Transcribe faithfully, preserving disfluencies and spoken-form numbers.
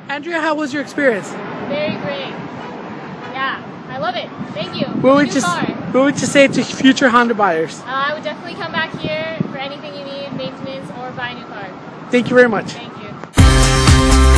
Andrea, how was your experience? Very great. Yeah, I love it. Thank you. What would you What would you say to future Honda buyers? Uh, I would definitely come back here for anything you need, maintenance, or buy a new car. Thank you very much. Thank you.